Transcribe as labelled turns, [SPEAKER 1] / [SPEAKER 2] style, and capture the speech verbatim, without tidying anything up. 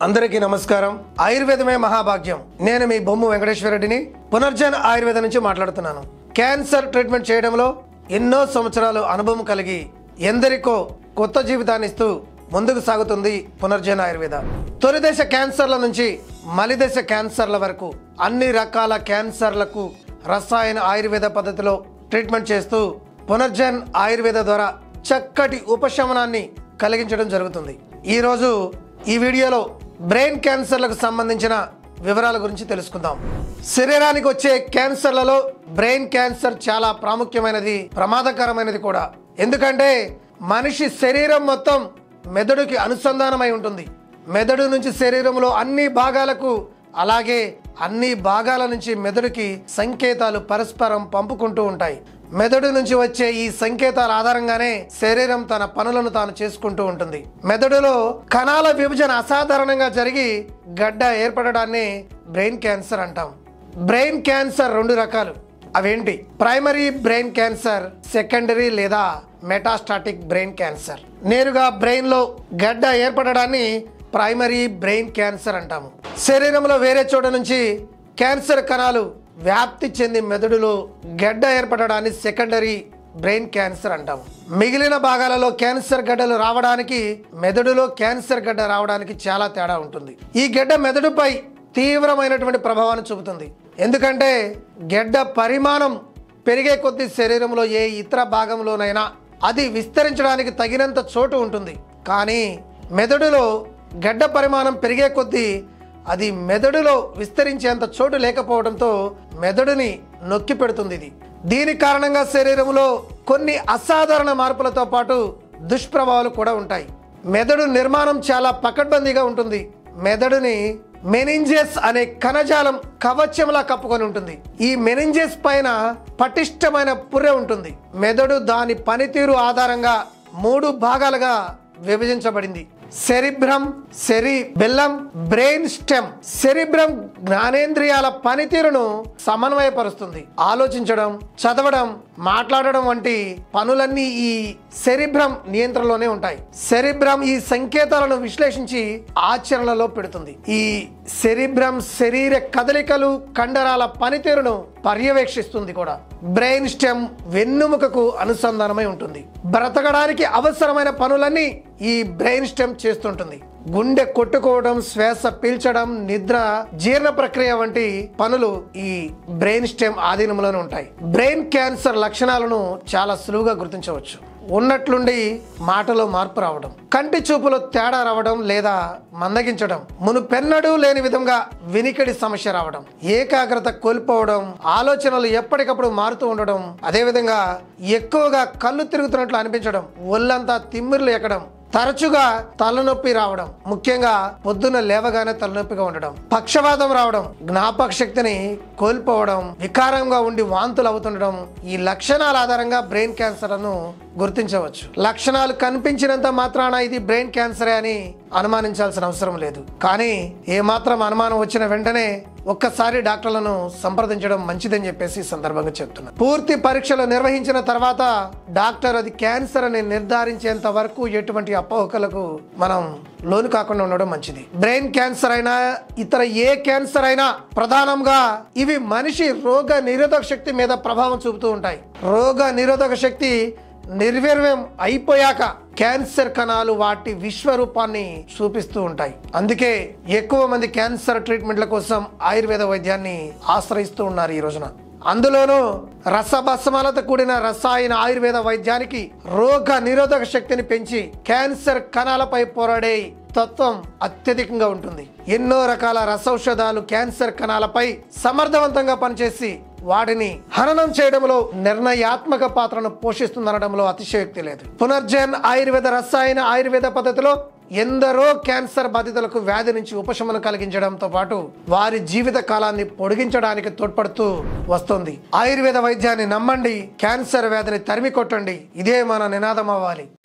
[SPEAKER 1] అందరికీ నమస్కారం. ఆయుర్వేదమే మహాభాగ్యం. నేను మీ బొమ్ము వెంకటేశ్వర రెడ్డిని పునర్జన్ ఆయుర్వేద నుంచి మాట్లాడుతున్నాను. క్యాన్సర్ ట్రీట్మెంట్ చేయడంలో ఎన్నో సంవత్సరాలు అనుభవం కలిగి ఎందరికో కొత్త జీవితాన్ని ఇస్తూ ముందుకు సాగుతుంది పునర్జన్ ఆయుర్వేద. తొలిదశ క్యాన్సర్ల నుంచి మలిదశ క్యాన్సర్ల వరకు అన్ని రకాల క్యాన్సర్లకు రసాయన ఆయుర్వేద పద్ధతిలో ట్రీట్మెంట్ చేస్తూ పునర్జన్ ఆయుర్వేద ద్వారా చక్కటి ఉపశమనాన్ని కలిగించడం జరుగుతుంది. ఈరోజు ఈ వీడియోలో బ్రెయిన్ క్యాన్సర్లకు సంబంధించిన వివరాల గురించి తెలుసుకుందాం. శరీరానికి వచ్చే క్యాన్సర్లలో బ్రెయిన్ క్యాన్సర్ చాలా ప్రాముఖ్యమైనది, ప్రమాదకరమైనది కూడా. ఎందుకంటే మనిషి శరీరం మొత్తం మెదడుకి అనుసంధానమై ఉంటుంది. మెదడు నుంచి శరీరంలో అన్ని భాగాలకు, అలాగే అన్ని భాగాల నుంచి మెదడుకి సంకేతాలు పరస్పరం పంపుకుంటూ ఉంటాయి. మెదడు నుంచి వచ్చే ఈ సంకేతాల ఆధారంగానే శరీరం తన పనులను తాను చేసుకుంటూ ఉంటుంది. మెదడులో కణాల విభజన అసాధారణంగా జరిగి గడ్డ ఏర్పడడాన్ని బ్రెయిన్ క్యాన్సర్ అంటాం. బ్రెయిన్ క్యాన్సర్ రెండు రకాలు. అవేంటి? ప్రైమరీ బ్రెయిన్ క్యాన్సర్, సెకండరీ లేదా మెటాస్టాటిక్ బ్రెయిన్ క్యాన్సర్. నేరుగా బ్రెయిన్ లో గడ్డ ఏర్పడడాన్ని ప్రైమరీ బ్రెయిన్ క్యాన్సర్ అంటాము. శరీరంలో వేరే చోట నుంచి క్యాన్సర్ కణాలు వ్యాప్తి చెంది మెదడులో గడ్డ ఏర్పడడాన్ని సెకండరీ బ్రెయిన్ క్యాన్సర్ అంటాము. మిగిలిన భాగాలలో క్యాన్సర్ గడ్డలు రావడానికి, మెదడులో క్యాన్సర్ గడ్డ రావడానికి చాలా తేడా ఉంటుంది. ఈ గడ్డ మెదడుపై తీవ్రమైనటువంటి ప్రభావాన్ని చూపుతుంది. ఎందుకంటే గడ్డ పరిమాణం పెరిగే కొద్దీ శరీరంలో ఏ ఇతర భాగంలోనైనా అది విస్తరించడానికి తగినంత చోటు ఉంటుంది. కానీ మెదడులో గడ్డ పరిమాణం పెరిగే కొద్దీ అది మెదడులో విస్తరించేంత చోటు లేకపోవడంతో మెదడుని నొక్కి పెడుతుంది. ఇది దీని కారణంగా శరీరంలో కొన్ని అసాధారణ మార్పులతో పాటు దుష్ప్రభావాలు కూడా ఉంటాయి. మెదడు నిర్మాణం చాలా పకడ్బందీగా ఉంటుంది. మెదడుని మెనింజెస్ అనే కణజాలం కవచంలా కప్పుకొని ఉంటుంది. ఈ మెనింజెస్ పైన పటిష్టమైన పుర్రె ఉంటుంది. మెదడు దాని పనితీరు ఆధారంగా మూడు భాగాలుగా విభజించబడింది. Cerebrum, cerebellum, brain stem. Cerebrum జ్ఞానేంద్రియాల పనితీరును సమన్వయపరుస్తుంది. ఆలోచించడం, చదవడం, మాట్లాడడం వంటి పనులన్నీ ఈ సెరిబ్రమ్ నియంత్రణలోనే ఉంటాయి. సెరిబ్రమ్ ఈ సంకేతాలను విశ్లేషించి ఆచరణలో పెడుతుంది. ఈ సెరిబ్రమ్ శరీర కదలికలు, కండరాల పనితీరును పర్యవేక్షిస్తుంది కూడా. బ్రెయిన్ స్టెమ్ వెన్నుముకకు అనుసంధానమై ఉంటుంది. బ్రతకడానికి అవసరమైన పనులన్నీ ఈ బ్రెయిన్ స్టెమ్ చేస్తుంటుంది. గుండె కొట్టుకోవడం, శ్వాస పీల్చడం, నిద్ర, జీర్ణ ప్రక్రియ వంటి పనులు ఈ బ్రెయిన్ స్టెమ్ ఆధీనంలోనే ఉంటాయి. బ్రెయిన్ క్యాన్సర్ లక్షణాలను చాలా సులువుగా గుర్తించవచ్చు. ఉన్నట్లుండి మాటలో మార్పు రావడం, కంటి చూపులో తేడా రావడం లేదా మందగించడం, మునుపెన్నడూ లేని విధంగా వినికిడి సమస్య రావడం, ఏకాగ్రత కోల్పోవడం, ఆలోచనలు ఎప్పటికప్పుడు మారుతూ ఉండడం, అదేవిధంగా ఎక్కువగా కళ్ళు తిరుగుతున్నట్లు అనిపించడం, ఒళ్ళంతా తిమ్మిర్లు ఎక్కడం, తరచుగా తలనొప్పి రావడం, ముఖ్యంగా పొద్దున్న లేవగానే తలనొప్పిగా ఉండడం, పక్షవాతం రావడం, జ్ఞాపక శక్తిని కోల్పోవడం, వికారంగా ఉండి వాంతులు అవుతుండడం, ఈ లక్షణాల ఆధారంగా బ్రెయిన్ క్యాన్సర్ను గుర్తించవచ్చు. లక్షణాలు కనిపించినంత మాత్రాన ఇది బ్రెయిన్ క్యాన్సరే అని అనుమానించాల్సిన అవసరం లేదు. కానీ ఏమాత్రం అనుమానం వచ్చిన వెంటనే ఒక్కసారి డాక్టర్లను సంప్రదించడం మంచిదని చెప్పేసి సందర్భంగా చెప్తున్నారు. పూర్తి పరీక్షలు నిర్వహించిన తర్వాత డాక్టర్ అది క్యాన్సర్ అని నిర్ధారించేంత వరకు ఎటువంటి అపోహలకు మనం లోను కాకుండా ఉండడం మంచిది. బ్రెయిన్ క్యాన్సర్ అయినా ఇతర ఏ క్యాన్సర్ అయినా ప్రధానంగా ఇవి మనిషి రోగ నిరోధక శక్తి మీద ప్రభావం చూపుతూ ఉంటాయి. రోగ నిరోధక శక్తి నిర్వీర్యం అయిపోయాక క్యాన్సర్ కణాలు వాటి విశ్వరూపాన్ని చూపిస్తూ ఉంటాయి. అందుకే ఎక్కువ మంది క్యాన్సర్ ట్రీట్మెంట్ల కోసం ఆయుర్వేద వైద్యాన్ని ఆశ్రయిస్తూ ఉన్నారు ఈ రోజున. అందులోనూ రసభస్మాలతో కూడిన రసాయన ఆయుర్వేద వైద్యానికి రోగ నిరోధక శక్తిని పెంచి క్యాన్సర్ కణాలపై పోరాడే తత్వం అత్యధికంగా ఉంటుంది. ఎన్నో రకాల రసౌషధాలు క్యాన్సర్ కణాలపై సమర్థవంతంగా పనిచేసి వాటిని హననం చేయడంలో నిర్ణయాత్మక పాత్రను పోషిస్తుందనడంలో అతిశయోక్తి లేదు. పునర్జన్ ఆయుర్వేద రసాయన ఆయుర్వేద పద్ధతిలో ఎందరో క్యాన్సర్ బాధితులకు వ్యాధి నుంచి ఉపశమనం కలిగించడంతో పాటు వారి జీవిత కాలాన్ని పొడిగించడానికి తోడ్పడుతూ వస్తుంది. ఆయుర్వేద వైద్యాన్ని నమ్మండి, క్యాన్సర్ వ్యాధిని తరిమి కొట్టండి. ఇదే మన నినాదం అవ్వాలి.